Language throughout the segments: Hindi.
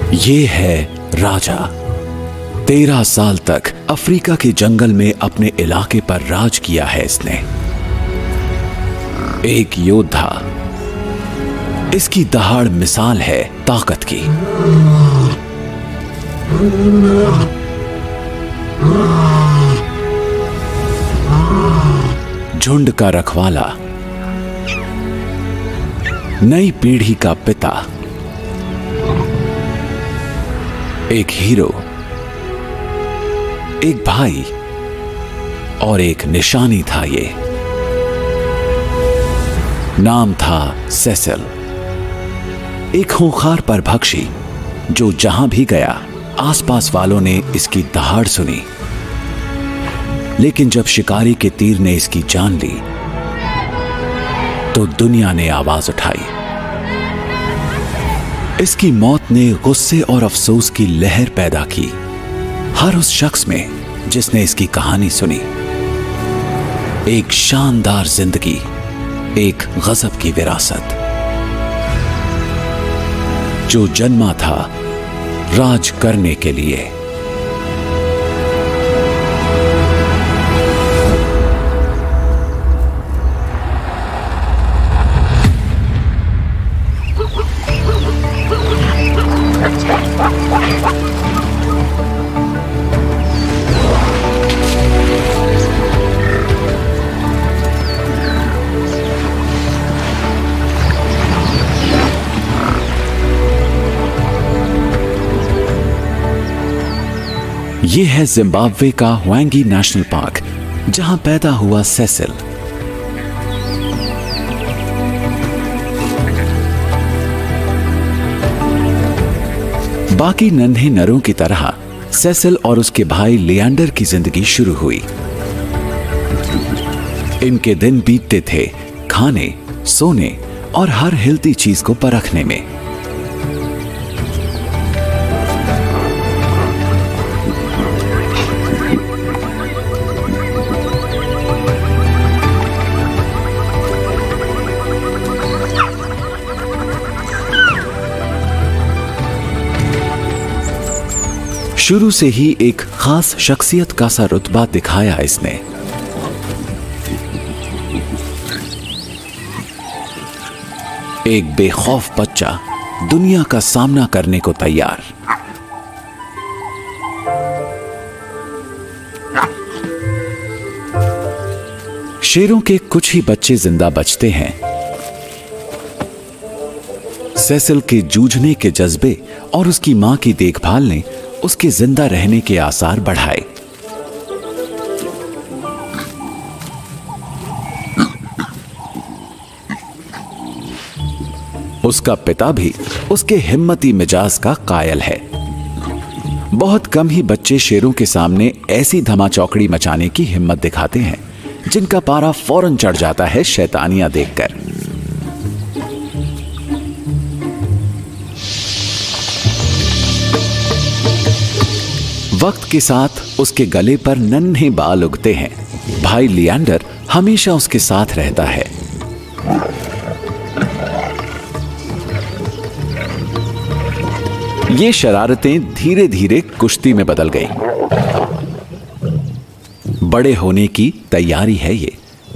ये है राजा। 13 साल तक अफ्रीका के जंगल में अपने इलाके पर राज किया है इसने। एक योद्धा। इसकी दहाड़ मिसाल है ताकत की। झुंड का रखवाला, नई पीढ़ी का पिता, एक हीरो, एक भाई और एक निशानी था ये। नाम था सेसिल। एक खूंखार परभक्षी जो जहां भी गया आसपास वालों ने इसकी दहाड़ सुनी। लेकिन जब शिकारी के तीर ने इसकी जान ली तो दुनिया ने आवाज उठाई। इसकी मौत ने गुस्से और अफसोस की लहर पैदा की हर उस शख्स में जिसने इसकी कहानी सुनी। एक शानदार जिंदगी, एक गजब की विरासत, जो जन्मा था राज करने के लिए। ये है जिम्बाब्वे का ह्वेंगी नेशनल पार्क, जहां पैदा हुआ सेसिल। बाकी नन्हे नरों की तरह सेसिल और उसके भाई लिएंडर की जिंदगी शुरू हुई। इनके दिन बीतते थे खाने, सोने और हर हिलती चीज को परखने में। शुरू से ही एक खास शख्सियत का सा रुतबा दिखाया इसने। एक बेखौफ बच्चा दुनिया का सामना करने को तैयार। शेरों के कुछ ही बच्चे जिंदा बचते हैं। सेसिल के जूझने के जज्बे और उसकी मां की देखभाल ने उसके जिंदा रहने के आसार बढ़ाए। उसका पिता भी उसके हिम्मती मिजाज का कायल है। बहुत कम ही बच्चे शेरों के सामने ऐसी धमाचौकड़ी मचाने की हिम्मत दिखाते हैं जिनका पारा फौरन चढ़ जाता है शैतानियां देखकर। वक्त के साथ उसके गले पर नन्हे बाल उगते हैं। भाई लिएंडर हमेशा उसके साथ रहता है। ये शरारतें धीरे धीरे कुश्ती में बदल गई। बड़े होने की तैयारी है ये।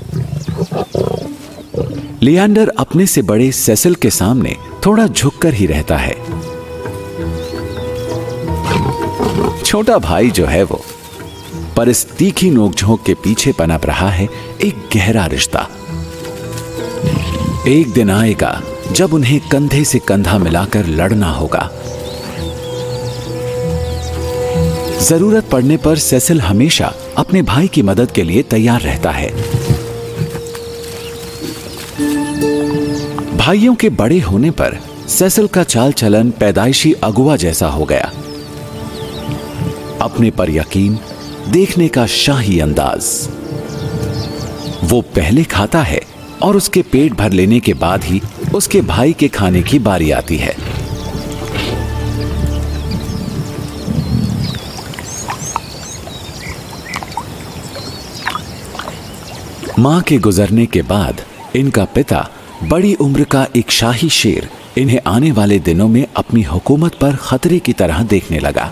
लिएंडर अपने से बड़े सेसिल के सामने थोड़ा झुककर ही रहता है। छोटा भाई जो है वो, पर इस तीखी नोकझोंक के पीछे पनप रहा है एक गहरा रिश्ता। एक दिन आएगा जब उन्हें कंधे से कंधा मिलाकर लड़ना होगा। जरूरत पड़ने पर सेसिल हमेशा अपने भाई की मदद के लिए तैयार रहता है। भाइयों के बड़े होने पर सेसिल का चाल चलन पैदाइशी अगुआ जैसा हो गया। अपने पर यकीन, देखने का शाही अंदाज। वो पहले खाता है और उसके पेट भर लेने के बाद ही उसके भाई के खाने की बारी आती है। मां के गुजरने के बाद इनका पिता बड़ी उम्र का एक शाही शेर इन्हें आने वाले दिनों में अपनी हुकूमत पर खतरे की तरह देखने लगा।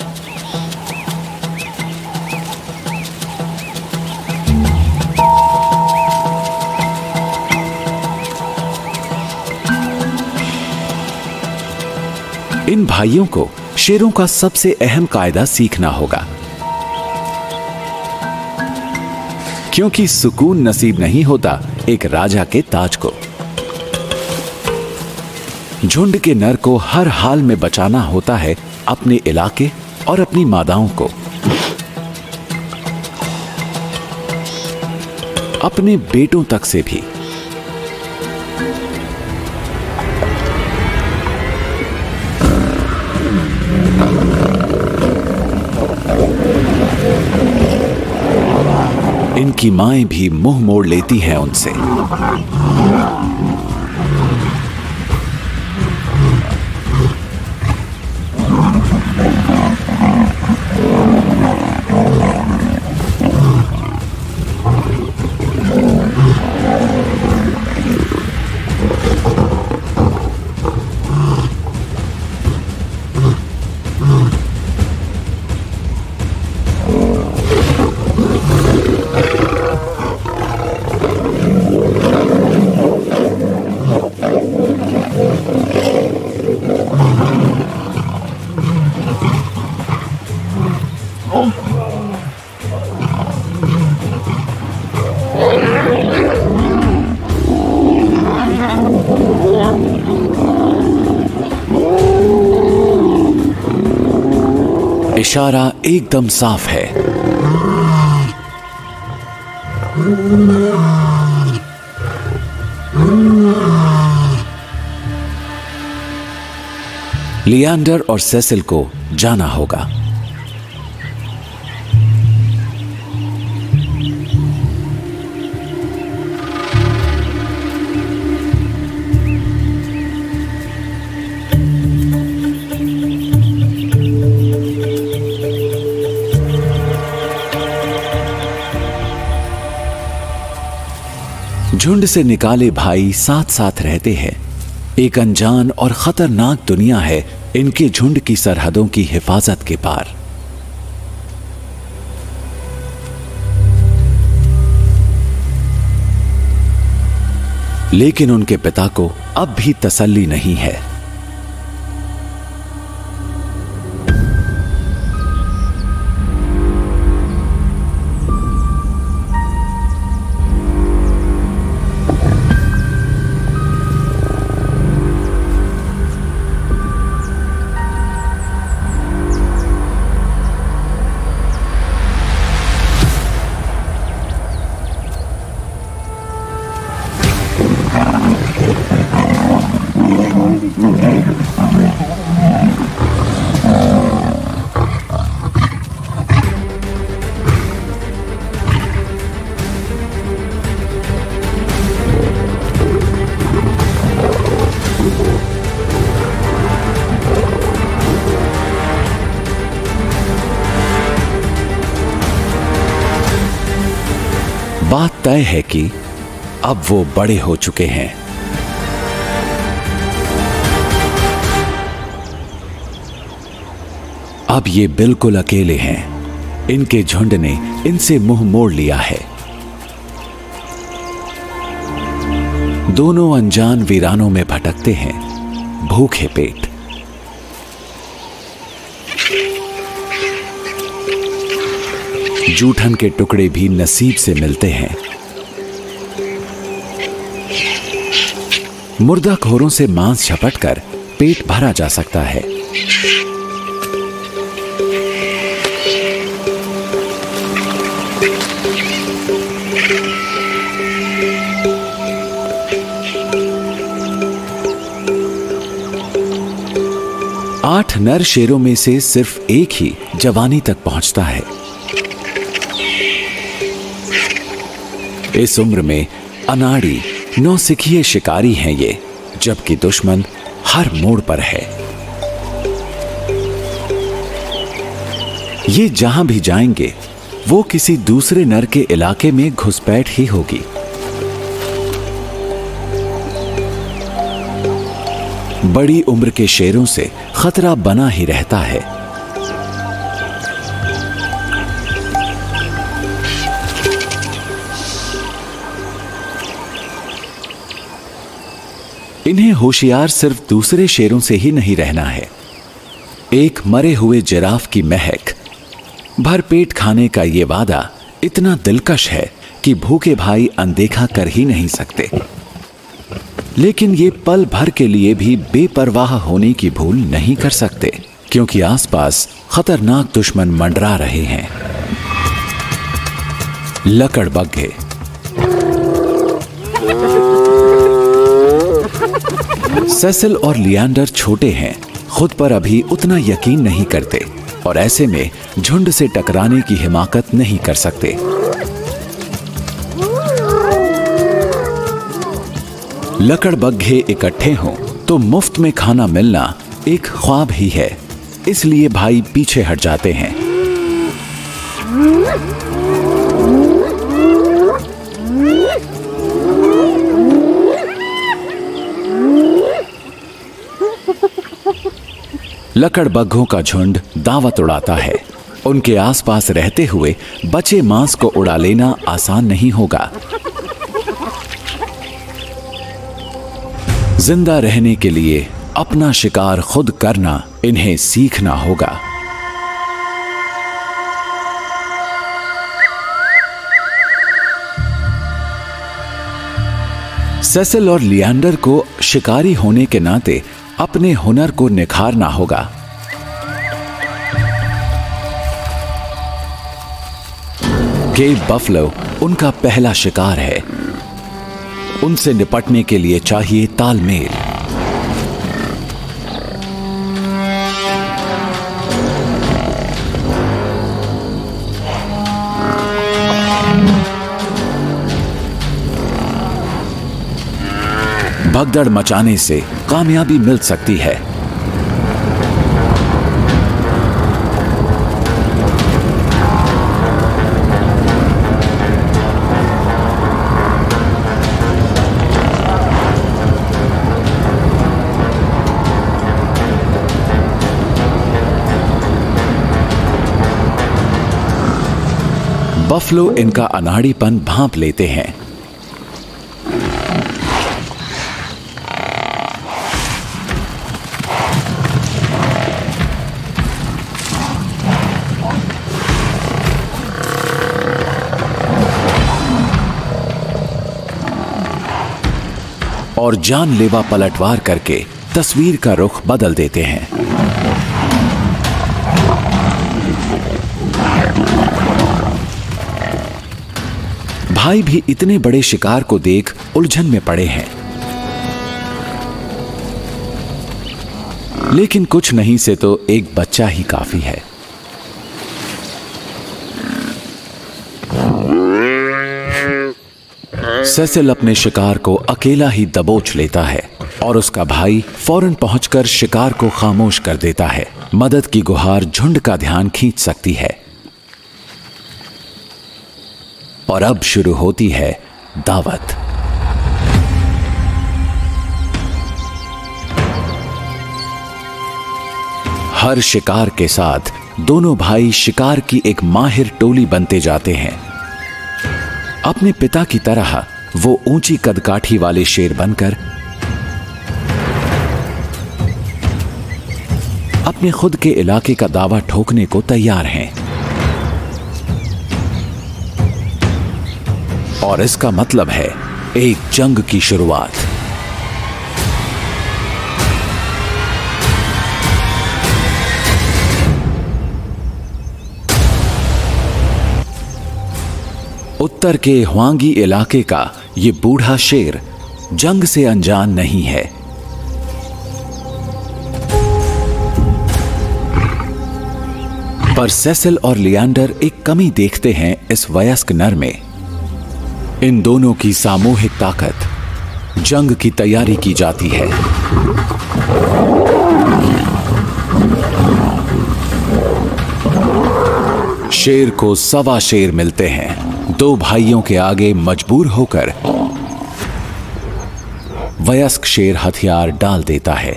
इन भाइयों को शेरों का सबसे अहम कायदा सीखना होगा, क्योंकि सुकून नसीब नहीं होता एक राजा के ताज को। झुंड के नर को हर हाल में बचाना होता है अपने इलाके और अपनी मादाओं को, अपने बेटों तक से भी। इनकी माएं भी मुंह मोड़ लेती हैं उनसे। इशारा एकदम साफ है। लियांडर और सेसिल को जाना होगा। झुंड से निकाले भाई साथ साथ रहते हैं। एक अनजान और खतरनाक दुनिया है इनके झुंड की सरहदों की हिफाजत के पार। लेकिन उनके पिता को अब भी तसल्ली नहीं है। बात तय है कि अब वो बड़े हो चुके हैं। अब ये बिल्कुल अकेले हैं। इनके झुंड ने इनसे मुंह मोड़ लिया है। दोनों अनजान वीरानों में भटकते हैं, भूखे पेट। जूठन के टुकड़े भी नसीब से मिलते हैं। मुर्दाखोरों से मांस झपटकर पेट भरा जा सकता है। आठ नर शेरों में से सिर्फ एक ही जवानी तक पहुंचता है। इस उम्र में अनाड़ी नौसिखिए शिकारी हैं ये, जबकि दुश्मन हर मोड़ पर है। ये जहां भी जाएंगे वो किसी दूसरे नर के इलाके में घुसपैठ ही होगी। बड़ी उम्र के शेरों से खतरा बना ही रहता है। इन्हें होशियार सिर्फ दूसरे शेरों से ही नहीं रहना है। एक मरे हुए जिराफ की महक, भरपेट खाने का ये वादा इतना दिलकश है कि भूखे भाई अनदेखा कर ही नहीं सकते। लेकिन ये पल भर के लिए भी बेपरवाह होने की भूल नहीं कर सकते, क्योंकि आसपास खतरनाक दुश्मन मंडरा रहे हैं। लकड़बग्घे। सेसिल और लिएंडर छोटे हैं, खुद पर अभी उतना यकीन नहीं करते और ऐसे में झुंड से टकराने की हिमाकत नहीं कर सकते। लकड़बग्घे इकट्ठे हों तो मुफ्त में खाना मिलना एक ख्वाब ही है, इसलिए भाई पीछे हट जाते हैं। लकड़बग्घों का झुंड दावत उड़ाता है। उनके आसपास रहते हुए बचे मांस को उड़ा लेना आसान नहीं होगा। जिंदा रहने के लिए अपना शिकार खुद करना इन्हें सीखना होगा। सेसिल और लिएंडर को शिकारी होने के नाते अपने हुनर को निखारना होगा। केव बफलो उनका पहला शिकार है। उनसे निपटने के लिए चाहिए तालमेल। भगदड़ मचाने से कामयाबी मिल सकती है। बफलो इनका अनाड़ीपन भांप लेते हैं। और जानलेवा पलटवार करके तस्वीर का रुख बदल देते हैं। भाई भी इतने बड़े शिकार को देख उलझन में पड़े हैं, लेकिन कुछ नहीं से तो एक बच्चा ही काफी है। सेसिल अपने शिकार को अकेला ही दबोच लेता है और उसका भाई फौरन पहुंचकर शिकार को खामोश कर देता है। मदद की गुहार झुंड का ध्यान खींच सकती है। और अब शुरू होती है दावत। हर शिकार के साथ दोनों भाई शिकार की एक माहिर टोली बनते जाते हैं। अपने पिता की तरह वो ऊंची कदकाठी वाले शेर बनकर अपने खुद के इलाके का दावा ठोकने को तैयार हैं। और इसका मतलब है एक जंग की शुरुआत। उत्तर के ह्वांगी इलाके का ये बूढ़ा शेर जंग से अनजान नहीं है। पर सेसिल और लिएंडर एक कमी देखते हैं इस वयस्क नर में। इन दोनों की सामूहिक ताकत, जंग की तैयारी की जाती है। शेर को सवा शेर मिलते हैं। दो भाइयों के आगे मजबूर होकर वयस्क शेर हथियार डाल देता है।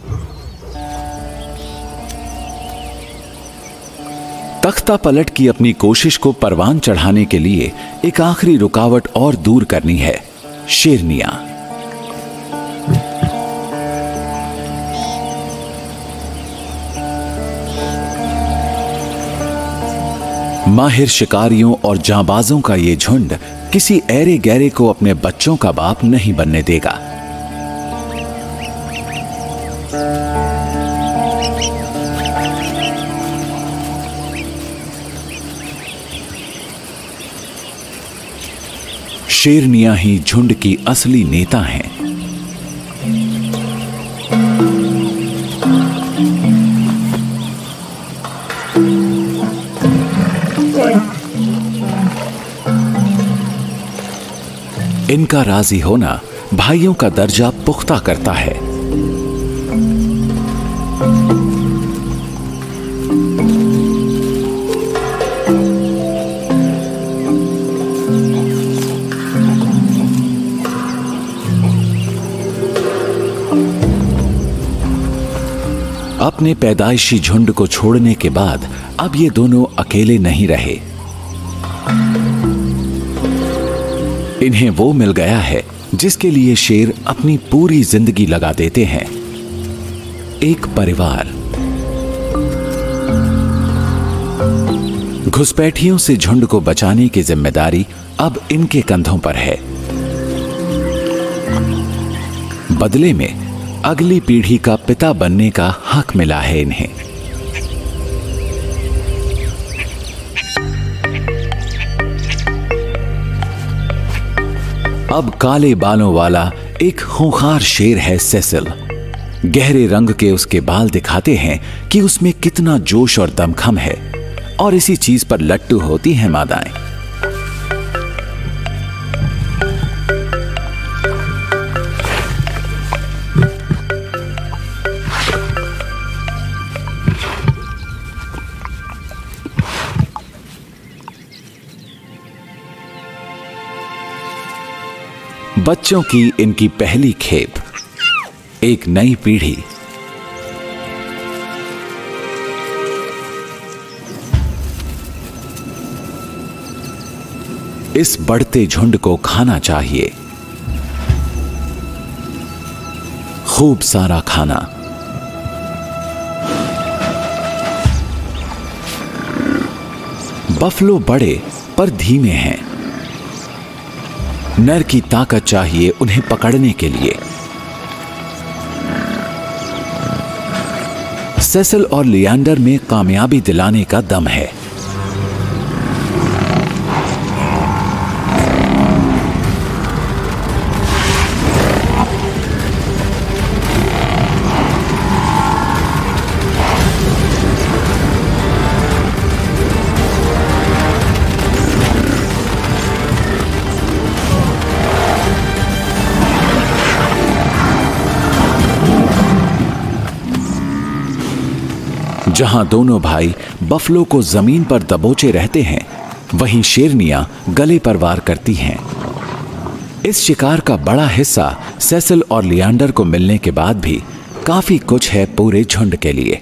तख्ता पलट की अपनी कोशिश को परवान चढ़ाने के लिए एक आखिरी रुकावट और दूर करनी है, शेरनियां। माहिर शिकारियों और जांबाजों का ये झुंड किसी ऐरे गैरे को अपने बच्चों का बाप नहीं बनने देगा। शेरनियां ही झुंड की असली नेता हैं। इनका राजी होना भाइयों का दर्जा पुख्ता करता है। अपने पैदाइशी झुंड को छोड़ने के बाद अब ये दोनों अकेले नहीं रहे। इन्हें वो मिल गया है जिसके लिए शेर अपनी पूरी जिंदगी लगा देते हैं, एक परिवार। घुसपैठियों से झुंड को बचाने की जिम्मेदारी अब इनके कंधों पर है। बदले में अगली पीढ़ी का पिता बनने का हक मिला है इन्हें। अब काले बालों वाला एक खूंखार शेर है सेसिल। गहरे रंग के उसके बाल दिखाते हैं कि उसमें कितना जोश और दमखम है, और इसी चीज पर लट्टू होती हैं मादाएं। बच्चों की इनकी पहली खेप, एक नई पीढ़ी। इस बढ़ते झुंड को खाना चाहिए, खूब सारा खाना। बफलो बड़े पर धीमे हैं। नर की ताकत चाहिए उन्हें पकड़ने के लिए। सेसिल और लियांडर में कामयाबी दिलाने का दम है। जहां दोनों भाई बफलो को जमीन पर दबोचे रहते हैं, वहीं शेरनियां गले पर वार करती हैं। इस शिकार का बड़ा हिस्सा सेसिल और लियांडर को मिलने के बाद भी काफी कुछ है पूरे झुंड के लिए।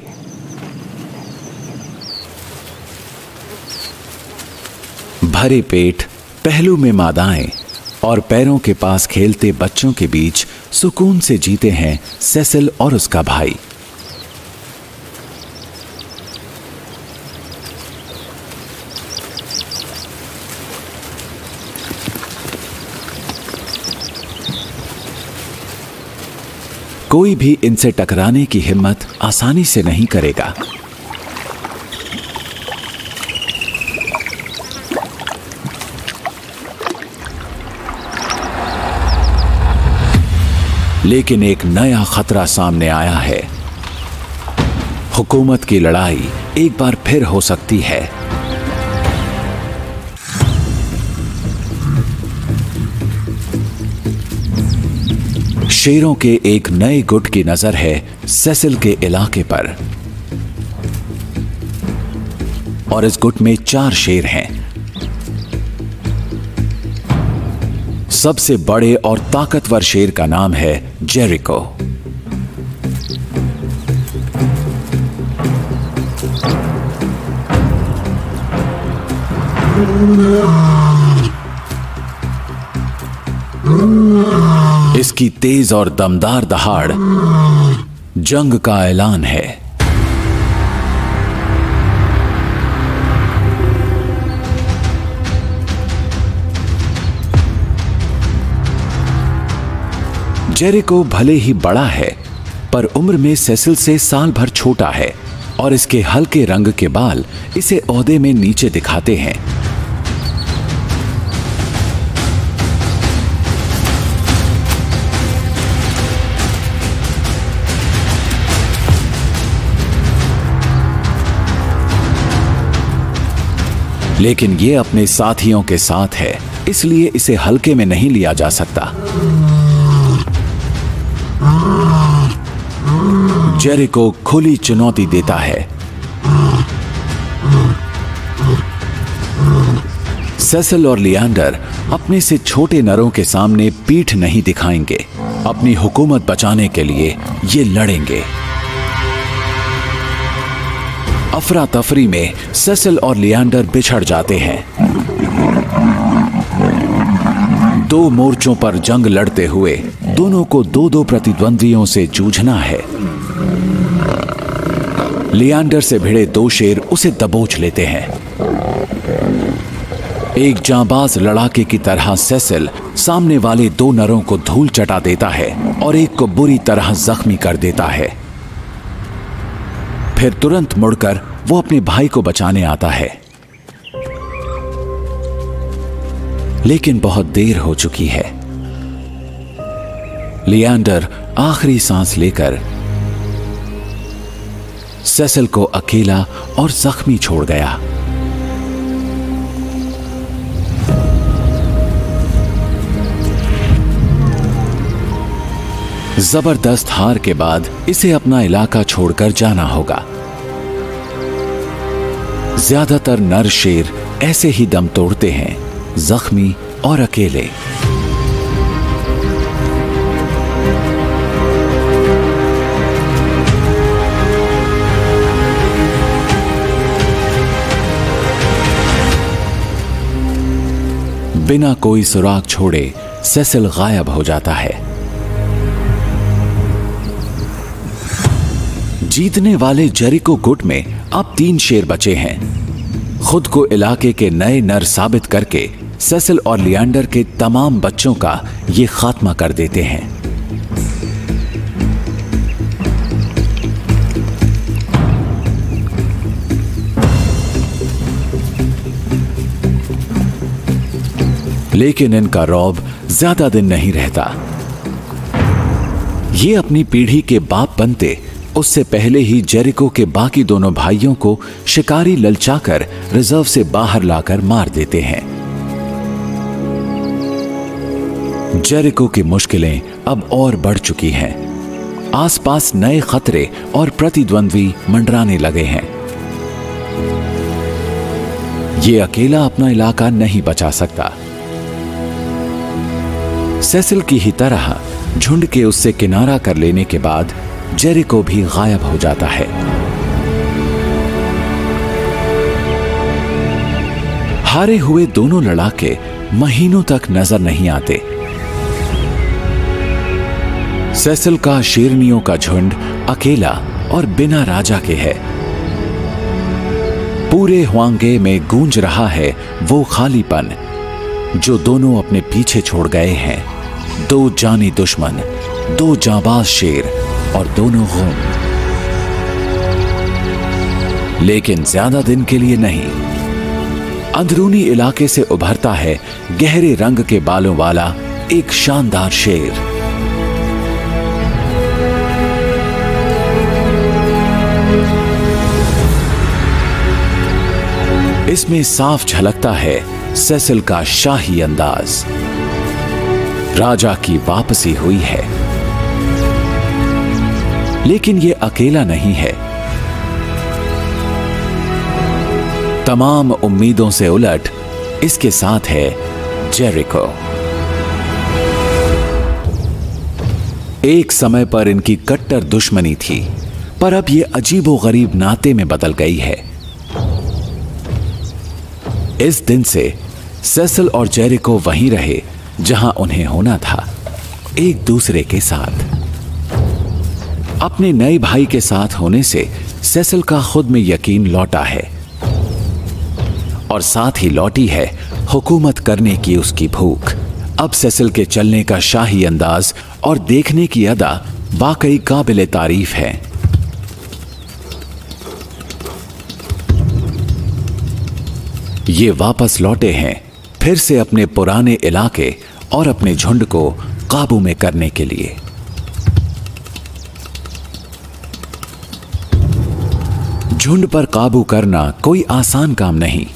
भरे पेट, पहलू में मादाएं और पैरों के पास खेलते बच्चों के बीच सुकून से जीते हैं सेसिल और उसका भाई। कोई भी इनसे टकराने की हिम्मत आसानी से नहीं करेगा। लेकिन एक नया खतरा सामने आया है। हुकूमत की लड़ाई एक बार फिर हो सकती है। शेरों के एक नए गुट की नजर है सेसिल के इलाके पर, और इस गुट में 4 शेर हैं। सबसे बड़े और ताकतवर शेर का नाम है जेरिको। इसकी तेज और दमदार दहाड़ जंग का ऐलान है। जेरिको भले ही बड़ा है, पर उम्र में सेसिल से साल भर छोटा है और इसके हल्के रंग के बाल इसे ओहदे में नीचे दिखाते हैं। लेकिन ये अपने साथियों के साथ है, इसलिए इसे हल्के में नहीं लिया जा सकता। जेरिको खुली चुनौती देता है। सेसिल और लिएंडर अपने से छोटे नरों के सामने पीठ नहीं दिखाएंगे। अपनी हुकूमत बचाने के लिए ये लड़ेंगे। अफरा तफरी में सेसिल और लिएंडर बिछड़ जाते हैं। दो मोर्चों पर जंग लड़ते हुए दोनों को दो दो प्रतिद्वंद्वियों से जूझना है। लिएंडर से भिड़े दो शेर उसे दबोच लेते हैं। एक जांबाज लड़ाके की तरह सेसिल सामने वाले दो नरों को धूल चटा देता है और एक को बुरी तरह जख्मी कर देता है। फिर तुरंत मुड़कर वो अपने भाई को बचाने आता है, लेकिन बहुत देर हो चुकी है। लिएंडर आखिरी सांस लेकर सेसिल को अकेला और जख्मी छोड़ गया। जबरदस्त हार के बाद इसे अपना इलाका छोड़कर जाना होगा। ज्यादातर नर शेर ऐसे ही दम तोड़ते हैं, जख्मी और अकेले। बिना कोई सुराग छोड़े सेसिल गायब हो जाता है। जीतने वाले जेरिको गुट में अब 3 शेर बचे हैं। खुद को इलाके के नए नर साबित करके सेसिल और लिएंडर के तमाम बच्चों का ये खात्मा कर देते हैं। लेकिन इनका रौब ज्यादा दिन नहीं रहता। ये अपनी पीढ़ी के बाप बनते उससे पहले ही जेरिको के बाकी दोनों भाइयों को शिकारी ललचाकर रिजर्व से बाहर लाकर मार देते हैं। जेरिको की मुश्किलें अब और बढ़ चुकी हैं। आसपास नए खतरे और प्रतिद्वंद्वी मंडराने लगे हैं। ये अकेला अपना इलाका नहीं बचा सकता। सेसिल की ही तरह झुंड के उससे किनारा कर लेने के बाद जेरिको भी गायब हो जाता है। हारे हुए दोनों लड़ाके महीनों तक नजर नहीं आते। सेसिल का शेरनियों का झुंड अकेला और बिना राजा के है। पूरे हुआंगे में गूंज रहा है वो खालीपन जो दोनों अपने पीछे छोड़ गए हैं। 2 जानी दुश्मन, 2 जांबाज शेर और दोनों गुम। लेकिन ज्यादा दिन के लिए नहीं। अंदरूनी इलाके से उभरता है गहरे रंग के बालों वाला एक शानदार शेर। इसमें साफ झलकता है सेसिल का शाही अंदाज। राजा की वापसी हुई है। लेकिन यह अकेला नहीं है। तमाम उम्मीदों से उलट इसके साथ है जेरिको। एक समय पर इनकी कट्टर दुश्मनी थी, पर अब ये अजीबोगरीब नाते में बदल गई है। इस दिन से सेसिल और जेरिको वहीं रहे जहां उन्हें होना था, एक दूसरे के साथ। अपने नए भाई के साथ होने से सेसिल का खुद में यकीन लौटा है और साथ ही लौटी है हुकूमत करने की उसकी भूख। अब सेसिल के चलने का शाही अंदाज और देखने की अदा वाकई काबिले तारीफ है। ये वापस लौटे हैं फिर से अपने पुराने इलाके और अपने झुंड को काबू में करने के लिए। झुंड पर काबू करना कोई आसान काम नहीं।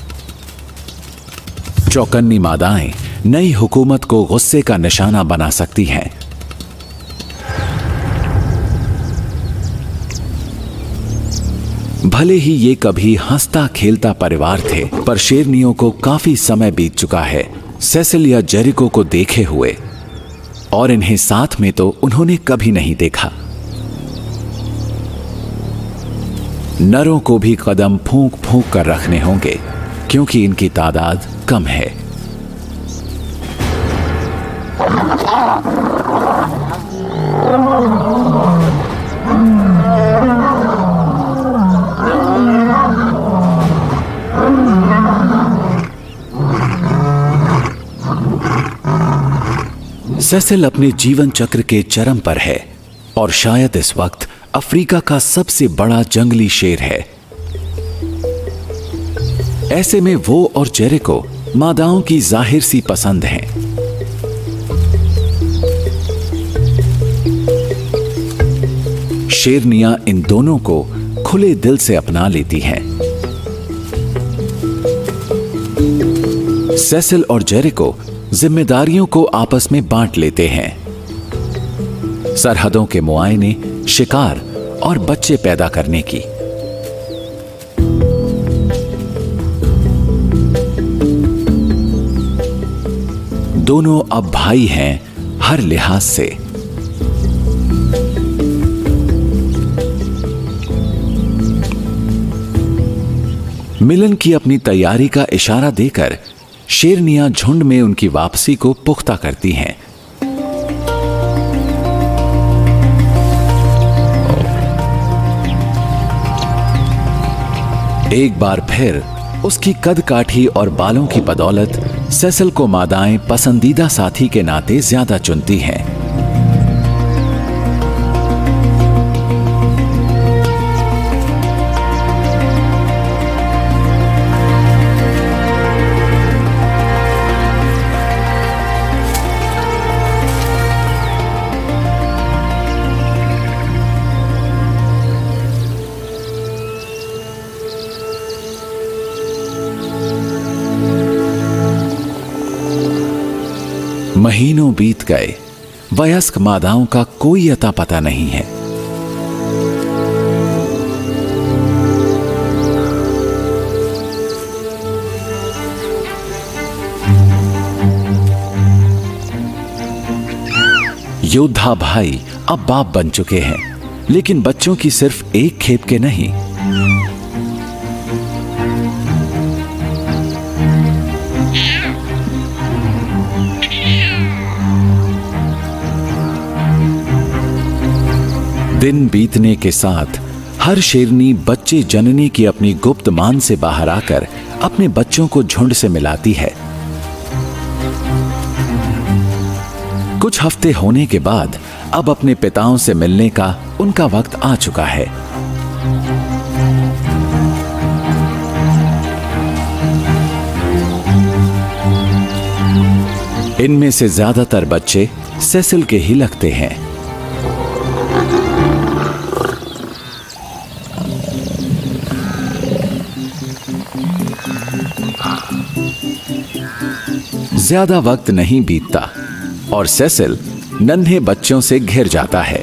चौकन्नी मादाएं नई हुकूमत को गुस्से का निशाना बना सकती हैं। भले ही ये कभी हंसता खेलता परिवार थे, पर शेरनियों को काफी समय बीत चुका है सेसिल या जेरिको को देखे हुए, और इन्हें साथ में तो उन्होंने कभी नहीं देखा। नरों को भी कदम फूंक फूंक कर रखने होंगे क्योंकि इनकी तादाद कम है। सेसिल अपने जीवन चक्र के चरम पर है और शायद इस वक्त अफ्रीका का सबसे बड़ा जंगली शेर है। ऐसे में वो और जेरिको मादाओं की जाहिर सी पसंद हैं। शेरनियां इन दोनों को खुले दिल से अपना लेती हैं। सेसिल और जेरिको जिम्मेदारियों को आपस में बांट लेते हैं। सरहदों के मुआयने, शिकार और बच्चे पैदा करने की। दोनों अब भाई हैं हर लिहाज से। मिलन की अपनी तैयारी का इशारा देकर शेरनियां झुंड में उनकी वापसी को पुख्ता करती हैं। एक बार फिर उसकी कद काठी और बालों की बदौलत सेसिल को मादाएं पसंदीदा साथी के नाते ज्यादा चुनती हैं। महीनों बीत गए, वयस्क मादाओं का कोई अता पता नहीं है। योद्धा भाई अब बाप बन चुके हैं, लेकिन बच्चों की सिर्फ एक खेप के नहीं। दिन बीतने के साथ हर शेरनी बच्चे जननी की अपनी गुप्त मान से बाहर आकर अपने बच्चों को झुंड से मिलाती है। कुछ हफ्ते होने के बाद अब अपने पिताओं से मिलने का उनका वक्त आ चुका है। इनमें से ज्यादातर बच्चे सेसिल के ही लगते हैं। ज्यादा वक्त नहीं बीतता और सेसिल नन्हे बच्चों से घिर जाता है।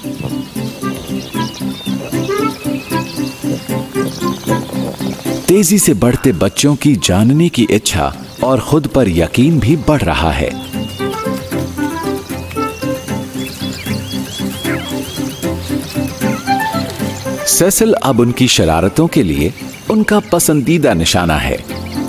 तेजी से बढ़ते बच्चों की जानने की इच्छा और खुद पर यकीन भी बढ़ रहा है। सेसिल अब उनकी शरारतों के लिए उनका पसंदीदा निशाना है।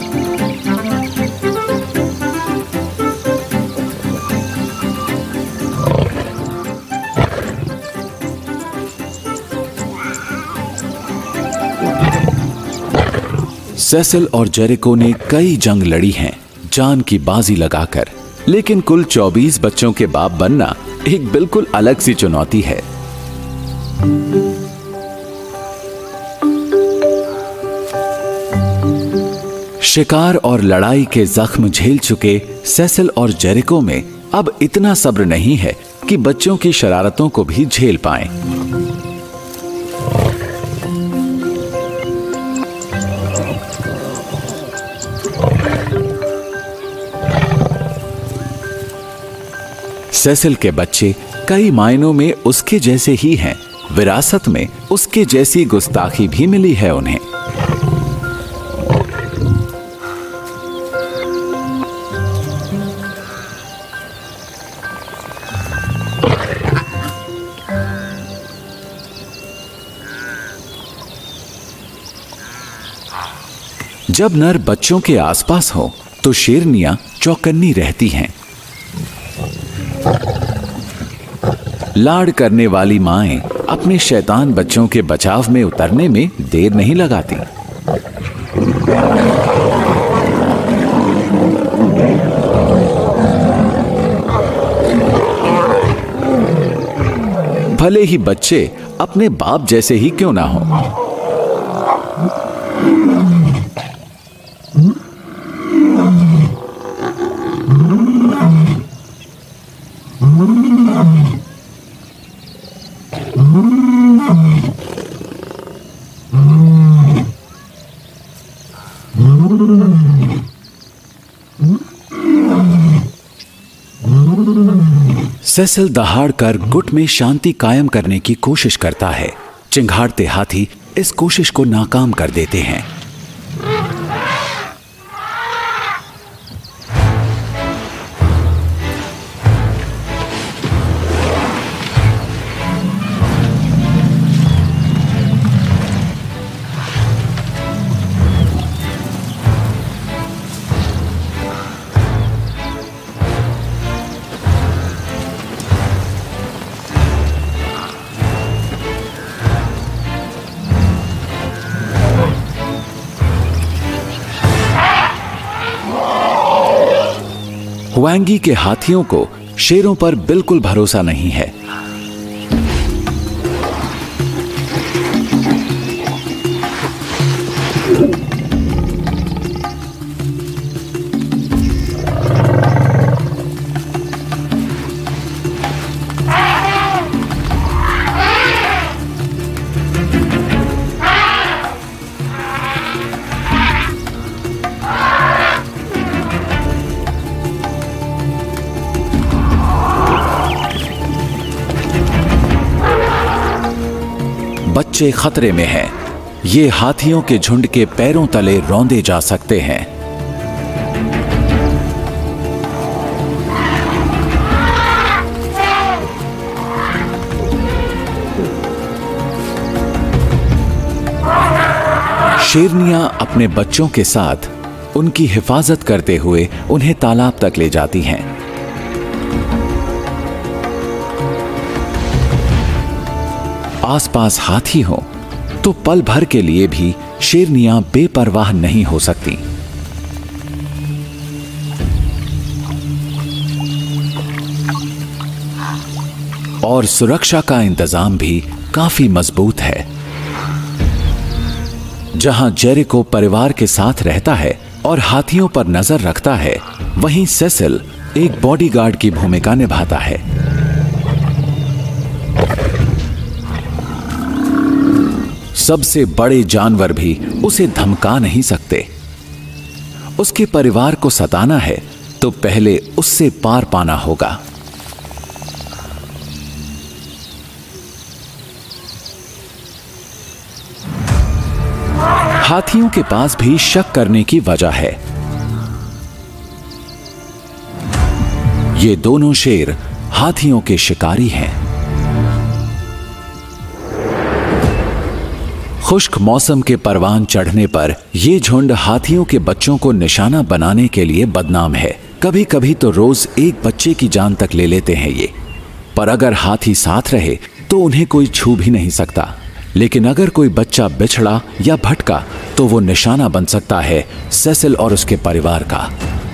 सेसिल और जेरिको ने कई जंग लड़ी हैं, जान की बाजी लगाकर, लेकिन कुल 24 बच्चों के बाप बनना एक बिल्कुल अलग सी चुनौती है। शिकार और लड़ाई के जख्म झेल चुके सेसिल और जेरिको में अब इतना सब्र नहीं है कि बच्चों की शरारतों को भी झेल पाएं। सेसिल के बच्चे कई मायनों में उसके जैसे ही हैं। विरासत में उसके जैसी गुस्ताखी भी मिली है उन्हें। जब नर बच्चों के आसपास हो तो शेरनियां चौकन्नी रहती हैं। लाड़ करने वाली माएं अपने शैतान बच्चों के बचाव में उतरने में देर नहीं लगाती। भले ही बच्चे अपने बाप जैसे ही क्यों ना हो। सेसिल दहाड़कर गुट में शांति कायम करने की कोशिश करता है। चिंघाड़ते हाथी इस कोशिश को नाकाम कर देते हैं। हुआंगी के हाथियों को शेरों पर बिल्कुल भरोसा नहीं है। बच्चे खतरे में हैं। ये हाथियों के झुंड के पैरों तले रौंदे जा सकते हैं। शेरनियां अपने बच्चों के साथ उनकी हिफाजत करते हुए उन्हें तालाब तक ले जाती हैं। आसपास हाथी हो तो पल भर के लिए भी शेरनियां बेपरवाह नहीं हो सकती। और सुरक्षा का इंतजाम भी काफी मजबूत है। जहां जेरिको परिवार के साथ रहता है और हाथियों पर नजर रखता है, वहीं सेसिल एक बॉडीगार्ड की भूमिका निभाता है। सबसे बड़े जानवर भी उसे धमका नहीं सकते। उसके परिवार को सताना है तो पहले उससे पार पाना होगा। हाथियों के पास भी शक करने की वजह है। ये दोनों शेर हाथियों के शिकारी हैं। खुश्क मौसम के परवान चढ़ने पर ये झुंड हाथियों के बच्चों को निशाना बनाने के लिए बदनाम है। कभी कभी तो रोज एक बच्चे की जान तक ले लेते हैं ये। पर अगर हाथी साथ रहे तो उन्हें कोई छू भी नहीं सकता। लेकिन अगर कोई बच्चा बिछड़ा या भटका तो वो निशाना बन सकता है सेसिल और उसके परिवार का।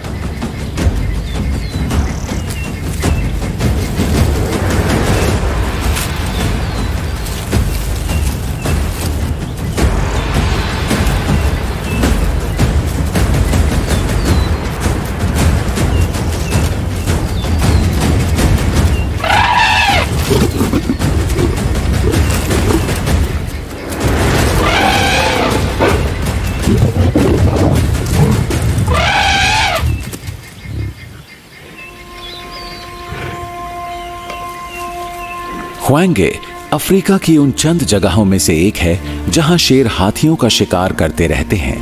ह्वांगे अफ्रीका की उन चंद जगहों में से एक है जहां शेर हाथियों का शिकार करते रहते हैं।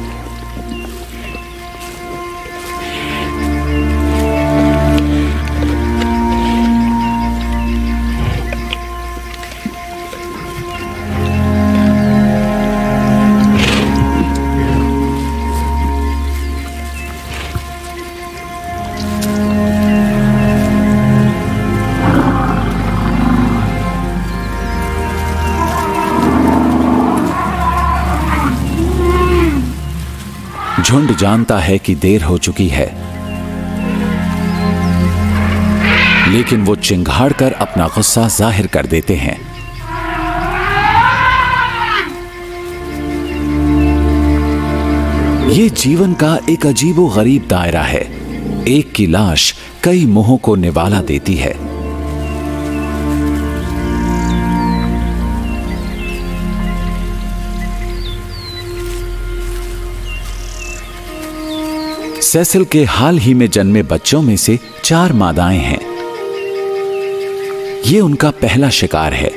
झुंड जानता है कि देर हो चुकी है, लेकिन वो चिंघाड़ कर अपना गुस्सा जाहिर कर देते हैं। ये जीवन का एक अजीबो-गरीब दायरा है। एक की लाश कई मुंहों को निवाला देती है। सेसिल के हाल ही में जन्मे बच्चों में से 4 मादाएं हैं। ये उनका पहला शिकार है।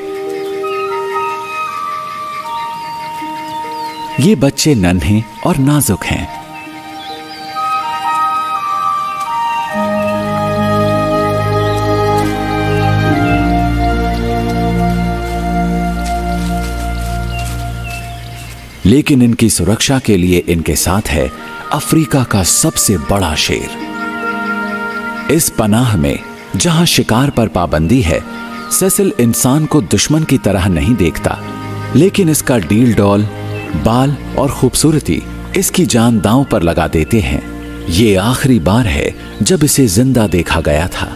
ये बच्चे नन्हे और नाजुक हैं। लेकिन इनकी सुरक्षा के लिए इनके साथ है अफ्रीका का सबसे बड़ा शेर। इस पनाह में जहां शिकार पर पाबंदी है, सेसिल इंसान को दुश्मन की तरह नहीं देखता, लेकिन इसका डील डॉल, बाल और खूबसूरती इसकी जान दांव पर लगा देते हैं। ये आखिरी बार है जब इसे जिंदा देखा गया था।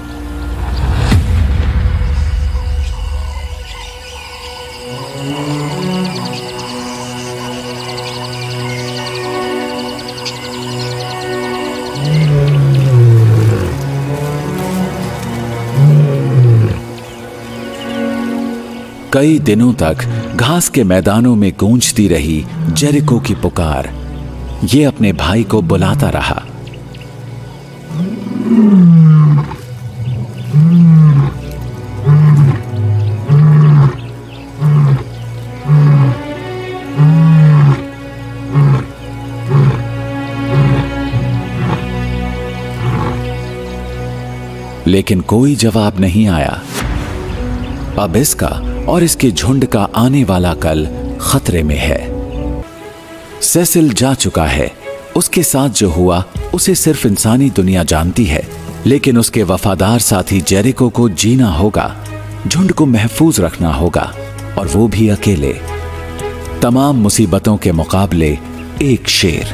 कई दिनों तक घास के मैदानों में गूंजती रही जेरिको की पुकार। ये अपने भाई को बुलाता रहा। लेकिन कोई जवाब नहीं आया। अब इसका और इसके झुंड का आने वाला कल खतरे में है। सेसिल जा चुका है। उसके साथ जो हुआ उसे सिर्फ इंसानी दुनिया जानती है, लेकिन उसके वफादार साथी जेरिको को जीना होगा, झुंड को महफूज रखना होगा, और वो भी अकेले। तमाम मुसीबतों के मुकाबले एक शेर।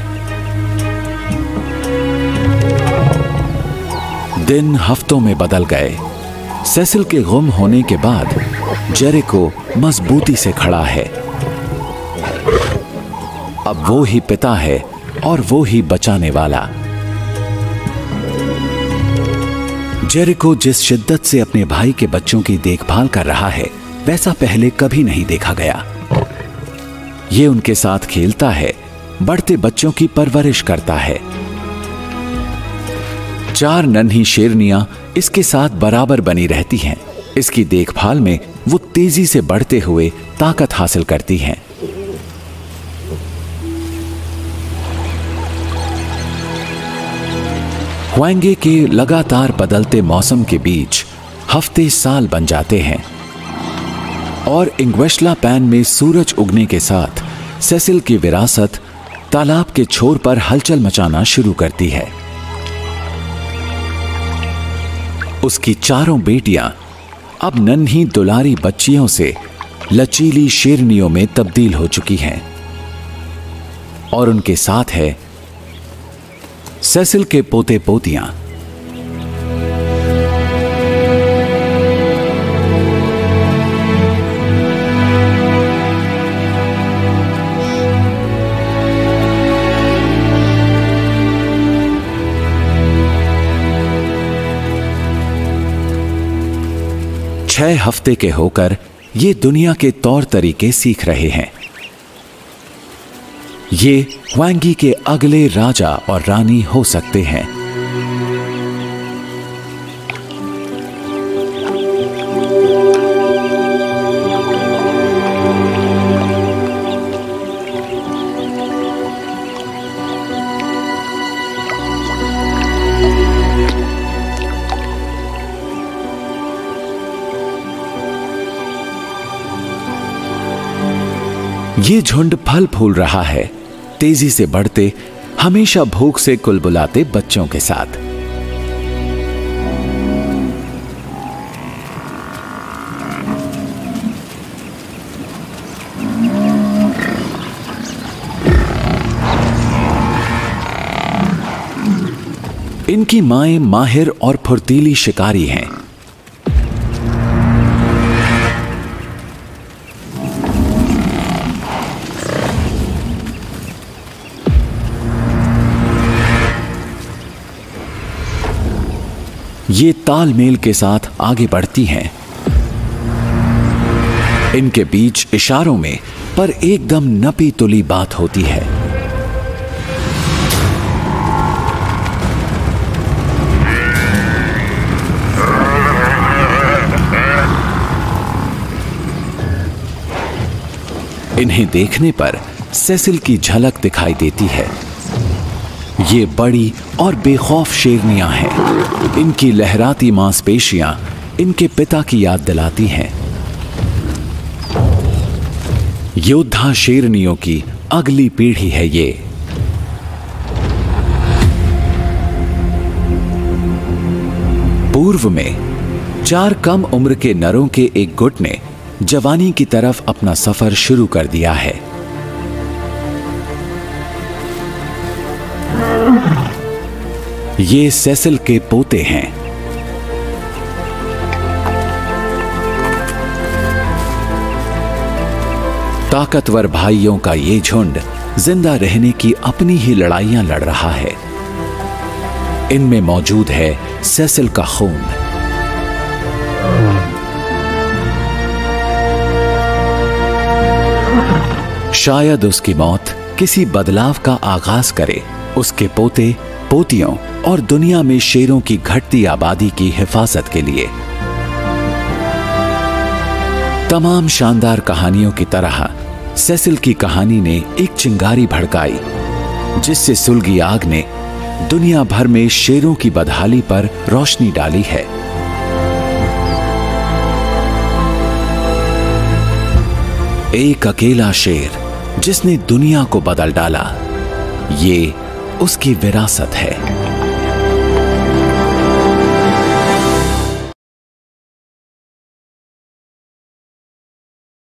दिन हफ्तों में बदल गए। सेसिल के गुम होने के बाद जेरिको मजबूती से खड़ा है। अब वो ही पिता है और वो ही बचाने वाला। जेरिको जिस शिद्दत से अपने भाई के बच्चों की देखभाल कर रहा है, वैसा पहले कभी नहीं देखा गया। ये उनके साथ खेलता है, बढ़ते बच्चों की परवरिश करता है। 4 नन्ही शेरनियां इसके साथ बराबर बनी रहती हैं। इसकी देखभाल में वो तेजी से बढ़ते हुए ताकत हासिल करती हैं। ह्वांगे के लगातार बदलते मौसम के बीच हफ्ते साल बन जाते हैं और इंग्वेश्ला पैन में सूरज उगने के साथ सेसिल की विरासत तालाब के छोर पर हलचल मचाना शुरू करती है। उसकी चारों बेटियां अब नन्ही दुलारी बच्चियों से लचीली शेरनियों में तब्दील हो चुकी हैं और उनके साथ है सेसिल के पोते पोतियां। छह हफ्ते के होकर ये दुनिया के तौर तरीके सीख रहे हैं। ये ह्वांगी के अगले राजा और रानी हो सकते हैं। ये झुंड फल फूल रहा है, तेजी से बढ़ते, हमेशा भूख से कुलबुलाते बच्चों के साथ। इनकी माएं माहिर और फुर्तीली शिकारी हैं। ये तालमेल के साथ आगे बढ़ती हैं। इनके बीच इशारों में पर एकदम नपी तुली बात होती है। इन्हें देखने पर सेसिल की झलक दिखाई देती है। ये बड़ी और बेखौफ शेरनियां हैं। इनकी लहराती मांसपेशियां इनके पिता की याद दिलाती हैं। योद्धा शेरनियों की अगली पीढ़ी है ये। पूर्व में 4 कम उम्र के नरों के एक गुट ने जवानी की तरफ अपना सफर शुरू कर दिया है। ये सेसिल के पोते हैं। ताकतवर भाइयों का ये झुंड जिंदा रहने की अपनी ही लड़ाइयां लड़ रहा है। इनमें मौजूद है सेसिल का खून। शायद उसकी मौत किसी बदलाव का आगाज करे, उसके पोते पोतियों और दुनिया में शेरों की घटती आबादी की हिफाजत के लिए। तमाम शानदार कहानियों की तरह सेसिल की कहानी ने एक चिंगारी भड़काई, जिससे सुलगी आग ने दुनिया भर में शेरों की बदहाली पर रोशनी डाली है। एक अकेला शेर जिसने दुनिया को बदल डाला, ये उसकी विरासत है।